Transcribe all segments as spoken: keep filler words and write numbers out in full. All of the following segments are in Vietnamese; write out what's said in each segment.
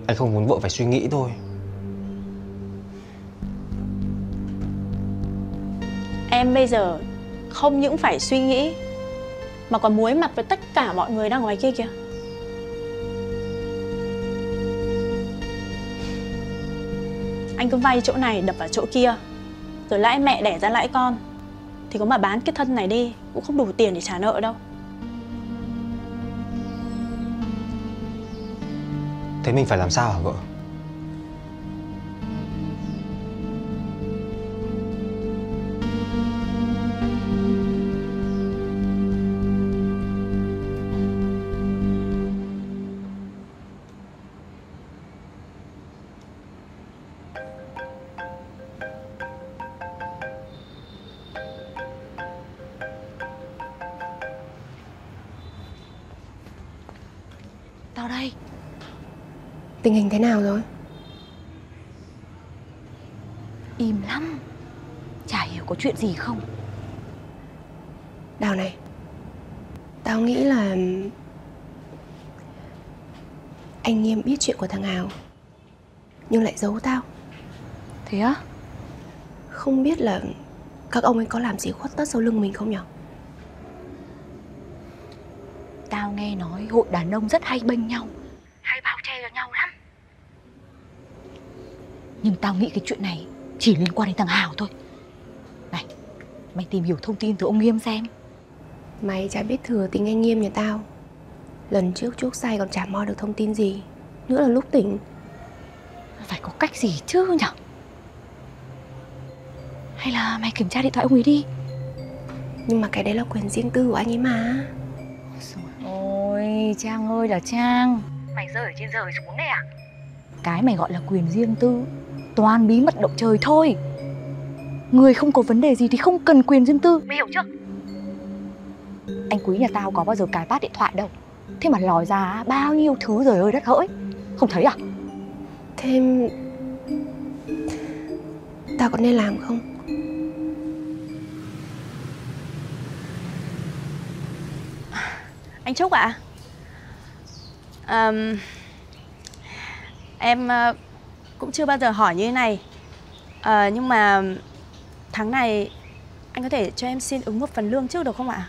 Anh không muốn vợ phải suy nghĩ thôi. Em bây giờ không những phải suy nghĩ mà còn muối mặt với tất cả mọi người đang ngoài kia kìa. Anh cứ vay chỗ này đập vào chỗ kia, rồi lãi mẹ đẻ ra lãi con, thì có mà bán cái thân này đi cũng không đủ tiền để trả nợ đâu. Thế mình phải làm sao hả vợ? Tao đây. Tình hình thế nào rồi? Im lắm. Chả hiểu có chuyện gì không. Đào này, tao nghĩ là anh Nghiêm biết chuyện của thằng Hào nhưng lại giấu tao. Thế á? Không biết là các ông ấy có làm gì khuất tất sau lưng mình không nhở? Tao nghe nói hội đàn ông rất hay bênh nhau, hay bao che cho nhau lắm. Nhưng tao nghĩ cái chuyện này chỉ liên quan đến thằng Hào thôi. Này, mày tìm hiểu thông tin từ ông Nghiêm xem. Mày chả biết thừa tính anh Nghiêm nhà tao. Lần trước chuốc say còn chả moi được thông tin gì. Nữa là lúc tỉnh. Phải có cách gì chứ nhở? Hay là mày kiểm tra điện thoại ông ấy đi. Nhưng mà cái đấy là quyền riêng tư của anh ấy mà. Ôi, Trang ơi là Trang, mày rơi ở trên trời xuống đây à? Cái mày gọi là quyền riêng tư toàn bí mật động trời thôi. Người không có vấn đề gì thì không cần quyền riêng tư, mày hiểu chưa? Anh Quý nhà tao có bao giờ cài pass điện thoại đâu. Thế mà lòi ra bao nhiêu thứ trời ơi đất hỡi. Không thấy à? Thêm tao có nên làm không? Anh Trúc ạ, à? à, Em uh, cũng chưa bao giờ hỏi như thế này, à, nhưng mà tháng này anh có thể cho em xin ứng một phần lương trước được không ạ?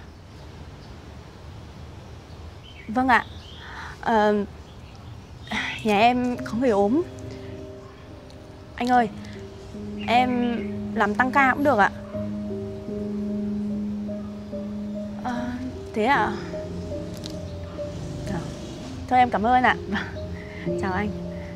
Vâng ạ. à, Nhà em có người ốm. Anh ơi, em làm tăng ca cũng được ạ. à, Thế ạ? Thôi em cảm ơn ạ. Chào anh.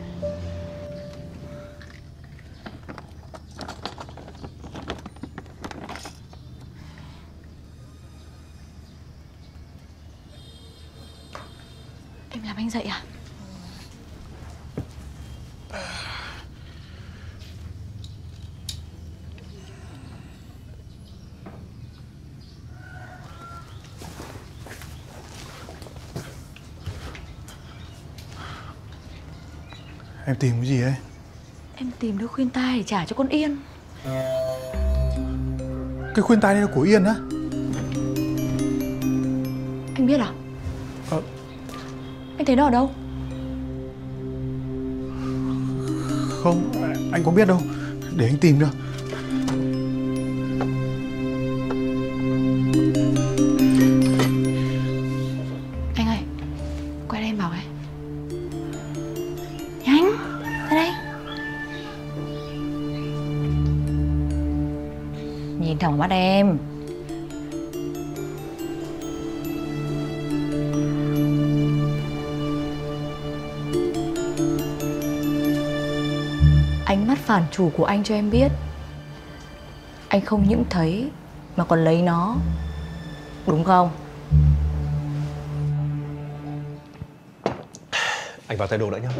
Em làm anh dậy à? Em tìm cái gì ấy? Em tìm đôi khuyên tai để trả cho con Yên. Cái khuyên tai này là của Yên á? Anh biết à? Ờ. Anh thấy nó ở đâu? Không, anh có biết đâu. Để anh tìm cho. Anh ơi, quay đây em bảo này. Nhanh, ra đây. Nhìn thẳng vào mắt em. Ánh mắt phản chủ của anh cho em biết anh không những thấy mà còn lấy nó, đúng không? Anh vào tay đồ đã nhá.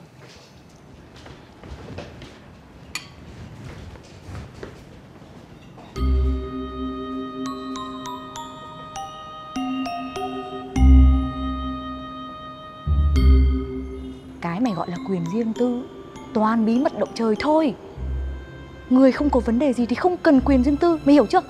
Cái mày gọi là quyền riêng tư toàn bí mật động trời thôi. Người không có vấn đề gì thì không cần quyền riêng tư, mày hiểu chưa?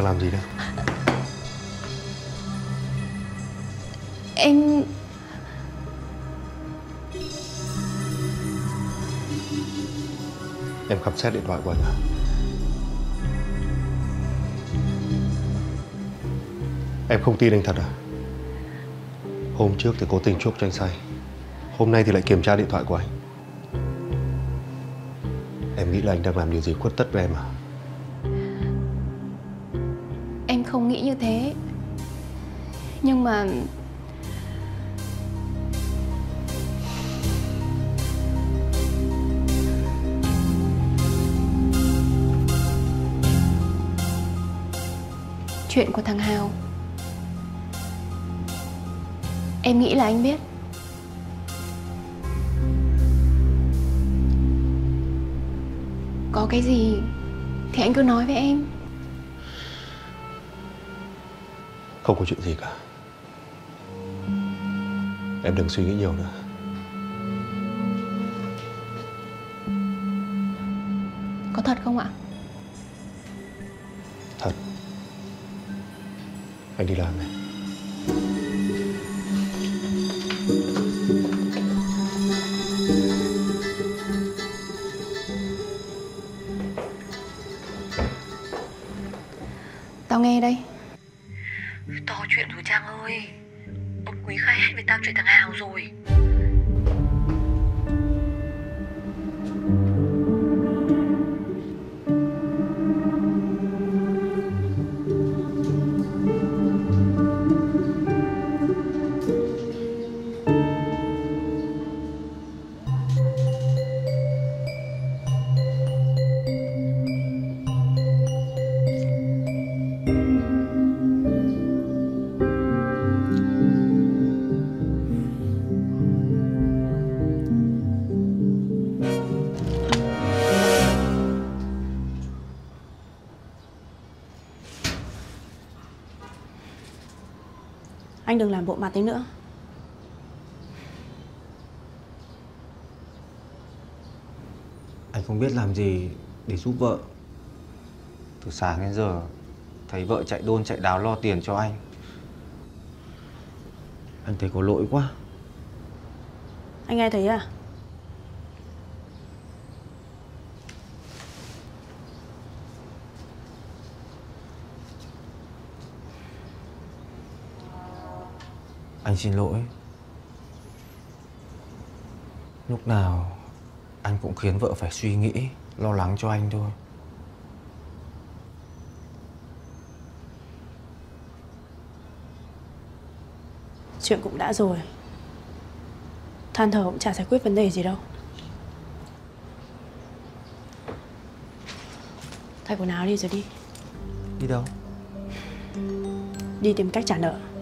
làm gì đấy? Em... Em khám xét điện thoại của anh à? Em không tin anh thật à? Hôm trước thì cố tình chuốc cho anh say, hôm nay thì lại kiểm tra điện thoại của anh. Em nghĩ là anh đang làm điều gì khuất tất với em à? Em không nghĩ như thế. Nhưng mà... chuyện của thằng Hào, em nghĩ là anh biết. Có cái gì thì anh cứ nói với em. Không có chuyện gì cả. Em đừng suy nghĩ nhiều nữa. Có thật không ạ? Thật. Anh đi làm này. Tao nghe đây. To chuyện rồi Trang ơi. Ông Quý khai hết với tao chuyện thằng Hào rồi. Anh đừng làm bộ mặt thế nữa. Anh không biết làm gì để giúp vợ. Từ sáng đến giờ thấy vợ chạy đôn chạy đáo lo tiền cho anh. Anh thấy có lỗi quá. Anh nghe thấy à? Anh xin lỗi. Lúc nào anh cũng khiến vợ phải suy nghĩ, lo lắng cho anh thôi. Chuyện cũng đã rồi. Than thở cũng chả giải quyết vấn đề gì đâu. Thay quần áo đi rồi đi. Đi đâu? Đi tìm cách trả nợ.